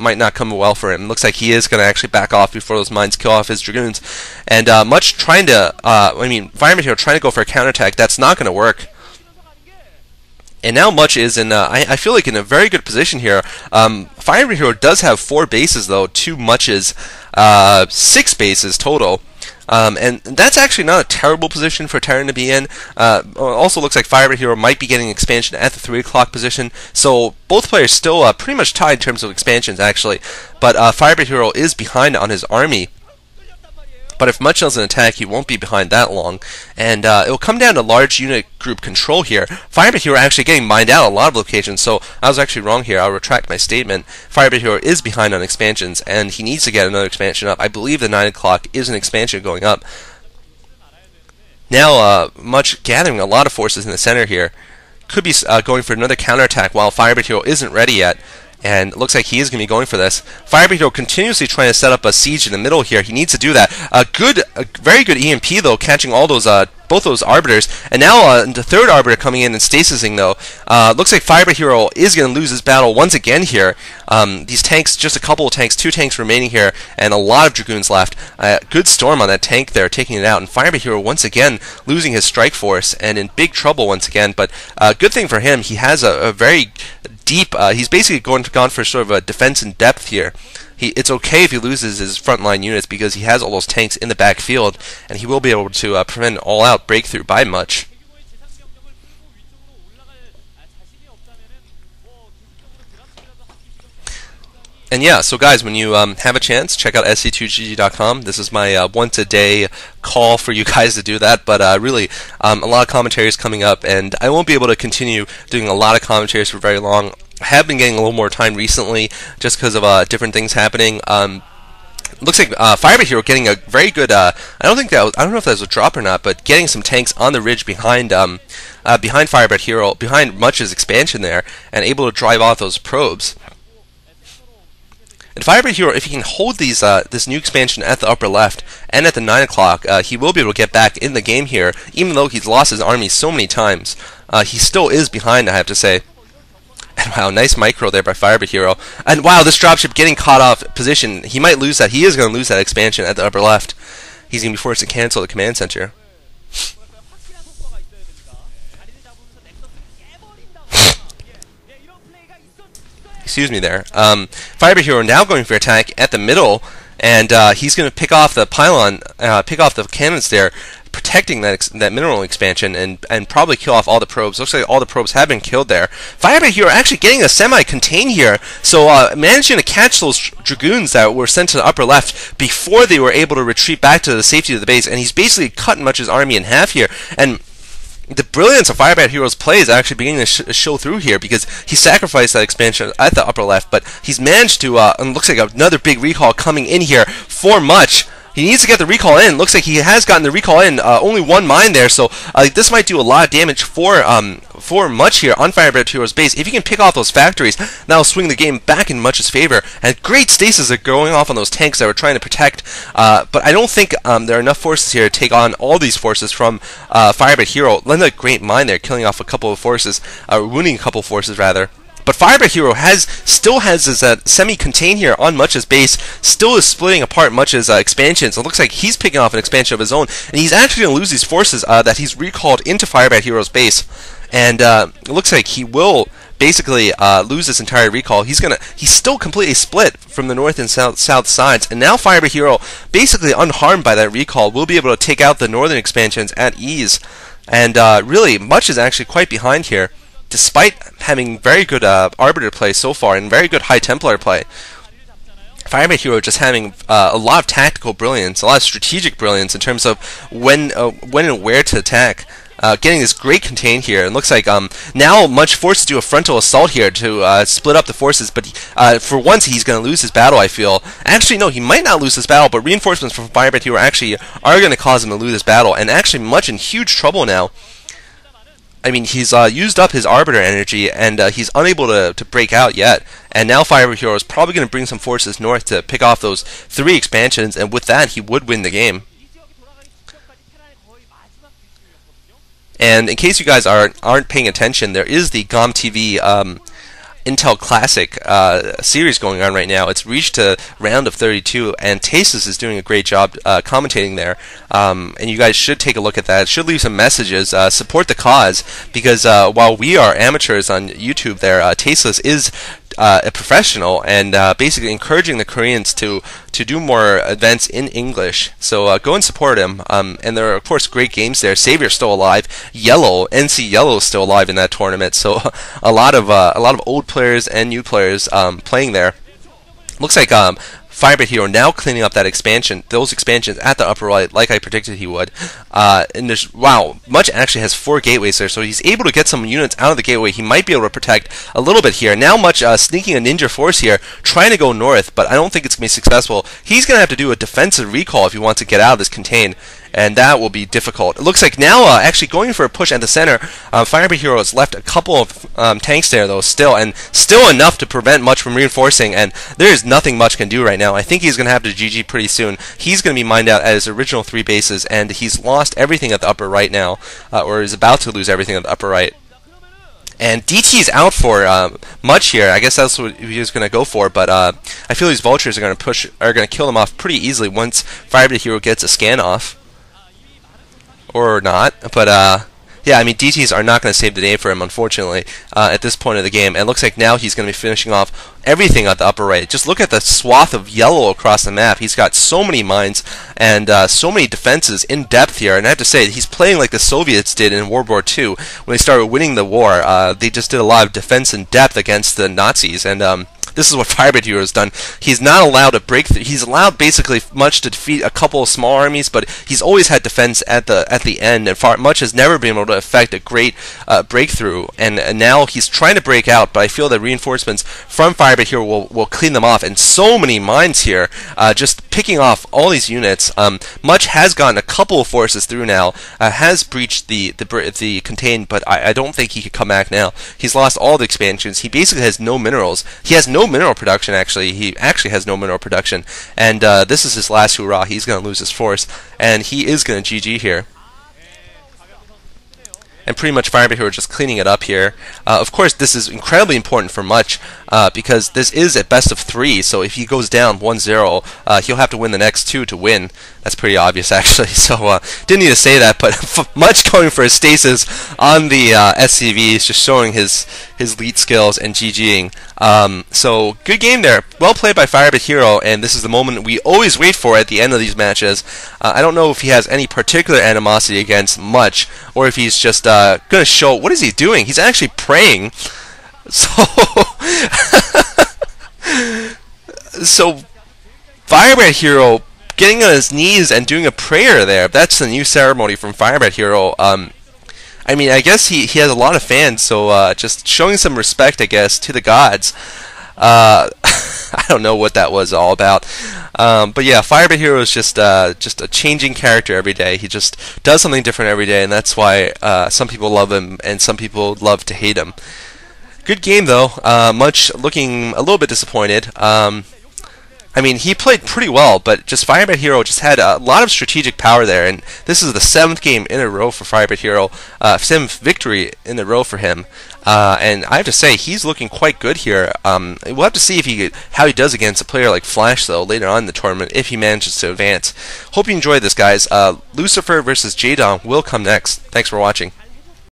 might not come well for him. Looks like he is going to actually back off before those mines kill off his Dragoons. And Much trying to, Firebat Hero trying to go for a counterattack. That's not going to work. And now Much is in, I feel like in a very good position here. Firebat Hero does have 4 bases though, 2 Muches, 6 bases total. And that's actually not a terrible position for Terran to be in. Also looks like Firebat Hero might be getting expansion at the 3 o'clock position. So both players still pretty much tied in terms of expansions actually. But Firebat Hero is behind on his army. But if Much doesn't attack, he won't be behind that long. And it will come down to large unit group control here. Firebat Hero actually getting mined out a lot of locations, so I was actually wrong here. I'll retract my statement. Firebat Hero is behind on expansions, and he needs to get another expansion up. I believe the 9 o'clock is an expansion going up. Now, Much gathering a lot of forces in the center here. Could be going for another counterattack while Firebat Hero isn't ready yet. And it looks like he is going to be going for this. Firebat Hero continuously trying to set up a siege in the middle here. He needs to do that. A very good EMP though, catching all those both those arbiters. And now the 3rd arbiter coming in and stasising though. Looks like Firebat Hero is going to lose his battle once again here. These tanks, just a couple of tanks, 2 tanks remaining here, and a lot of Dragoons left. Good storm on that tank there, taking it out. And Firebat Hero once again losing his strike force and in big trouble once again. But good thing for him, he has a very deep, he's basically gone for sort of a defense in depth here. It's okay if he loses his frontline units because he has all those tanks in the backfield, and he will be able to prevent an all-out breakthrough by Much. And yeah, so guys, when you have a chance, check out sc2gg.com. This is my once-a-day call for you guys to do that, but really, a lot of commentaries coming up, and I won't be able to continue doing a lot of commentaries for very long. I have been getting a little more time recently, just because of different things happening. Looks like Firebat Hero getting a very good, I don't know if that was a drop or not, but getting some tanks on the ridge behind Firebat Hero, behind Much's expansion there, and able to drive off those probes. And Firebat Hero, if he can hold these this new expansion at the upper left and at the 9 o'clock, he will be able to get back in the game here, even though he's lost his army so many times. He still is behind, I have to say. And wow, nice micro there by Firebat Hero. And wow, this dropship getting caught off position. He might lose that. He is going to lose that expansion at the upper left. He's going to be forced to cancel the command center. Excuse me there. Firebat Hero now going for attack at the middle, and he's going to pick off the pylon, pick off the cannons there, protecting that mineral expansion, and probably kill off all the probes. Looks like all the probes have been killed there. Firebat Hero actually getting a semi-contain here, so managing to catch those Dragoons that were sent to the upper left before they were able to retreat back to the safety of the base, and he's basically cut Much's army in half here. And the brilliance of Firebat Hero's play is actually beginning to show through here, because he sacrificed that expansion at the upper left, but he's managed to, and looks like another big recall coming in here for Much. He needs to get the recall in. Looks like he has gotten the recall in. Only 1 mine there, so this might do a lot of damage for Much here on Firebat Hero's base. If he can pick off those factories, that'll swing the game back in Much's favor. And great stasis are going off on those tanks that were trying to protect. But I don't think there are enough forces here to take on all these forces from Firebat Hero. Another great mine there, killing off a couple of forces, wounding a couple of forces rather. But Firebat Hero still has his semi-contain here on Much's base, still is splitting apart Much's expansions. It looks like he's picking off an expansion of his own, and he's actually going to lose these forces that he's recalled into Firebat Hero's base. And it looks like he will basically lose this entire recall. He's still completely split from the north and south sides, and now Firebat Hero, basically unharmed by that recall, will be able to take out the northern expansions at ease. And really, Much is actually quite behind here, despite having very good Arbiter play so far and very good High Templar play. Firebat Hero just having a lot of tactical brilliance, a lot of strategic brilliance in terms of when and where to attack. Getting this great contain here, and looks like now Much forced to do a frontal assault here to split up the forces, but for once he's going to lose his battle, I feel. Actually, no, he might not lose his battle, but reinforcements from Firebat Hero actually are going to cause him to lose his battle, and actually Much in huge trouble now. I mean, he's used up his Arbiter energy, and he's unable to break out yet. And now Firebat Hero is probably going to bring some forces north to pick off those 3 expansions, and with that, he would win the game. And in case you guys aren't paying attention, there is the GOM TV Intel Classic series going on right now. It's reached a round of 32, and Tasteless is doing a great job commentating there. And you guys should take a look at that. Should leave some messages. Support the cause, because while we are amateurs on YouTube there, Tasteless is a professional, and basically encouraging the Koreans to do more events in English. So go and support him. And there are of course great games there. Savior's still alive. NC Yellow is still alive in that tournament. So a lot of old players and new players playing there. Looks like Firebit Hero now cleaning up those expansions at the upper right, like I predicted he would. And there's, wow, Much actually has 4 gateways there, so he's able to get some units out of the gateway. He might be able to protect a little bit here. Now Much sneaking a ninja force here, trying to go north, but I don't think it's going to be successful. He's going to have to do a defensive recall if he wants to get out of this contain, and that will be difficult. It looks like now actually going for a push at the center. Firebit Hero has left a couple of tanks there though, still enough to prevent Much from reinforcing, and there is nothing Much can do right now. I think he's going to have to GG pretty soon. He's going to be mined out at his original 3 bases, and he's lost everything at the upper right now, or is about to lose everything at the upper right. And DT is out for Much here. I guess that's what he was going to go for, but I feel these vultures are going to kill him off pretty easily once Firebit Hero gets a scan off. Or not, but yeah, I mean, DTs are not going to save the day for him, unfortunately, at this point of the game. And it looks like now he's going to be finishing off everything at the upper right. Just look at the swath of yellow across the map. He's got so many mines and so many defenses in depth here. And I have to say, he's playing like the Soviets did in World War II when they started winning the war. They just did a lot of defense in depth against the Nazis, and this is what Firebit Hero has done. He's not allowed to break through. He's allowed basically Much to defeat a couple of small armies, but he's always had defense at the end, and Much has never been able to effect a great breakthrough. And now he's trying to break out, but I feel that reinforcements from Firebit Hero will clean them off. And so many mines here, just picking off all these units. Much has gotten a couple of forces through now, has breached the contained, but I don't think he could come back now. He's lost all the expansions. He basically has no minerals. He has no mineral production, actually. He actually has no mineral production, and this is his last hurrah. He's going to lose his force, and he is going to GG here. And pretty much Firebit Hero just cleaning it up here. Of course, this is incredibly important for Much, because this is at best of 3, so if he goes down 1-0, he'll have to win the next 2 to win. That's pretty obvious, actually, so didn't need to say that, but Much going for a stasis on the SCV is just showing his lead skills and GGing. So, good game there. Well played by Firebit Hero, and this is the moment we always wait for at the end of these matches. I don't know if he has any particular animosity against Much, or if he's just going to show... What is he doing? He's actually praying. So... so, Firebit Hero getting on his knees and doing a prayer there. That's the new ceremony from Firebit Hero. I mean, I guess he has a lot of fans, so just showing some respect, I guess, to the gods. I don't know what that was all about. But yeah, Firebit Hero is just a changing character every day. He just does something different every day, and that's why some people love him and some people love to hate him. Good game, though. Much looking a little bit disappointed. I mean, he played pretty well, but just Firebit Hero just had a lot of strategic power there, and this is the 7th game in a row for Firebit Hero, 7th victory in a row for him, and I have to say, he's looking quite good here. We'll have to see if how he does against a player like Flash, though, later on in the tournament, if he manages to advance. Hope you enjoyed this, guys. Lucifer versus Jadon will come next. Thanks for watching.